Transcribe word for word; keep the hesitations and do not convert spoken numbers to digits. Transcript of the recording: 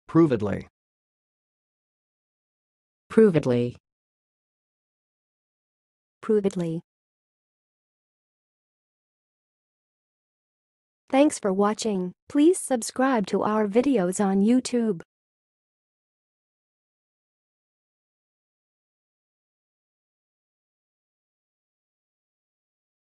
Provedly. Provedly. Provedly. Thanks for watching. Please subscribe to our videos on YouTube.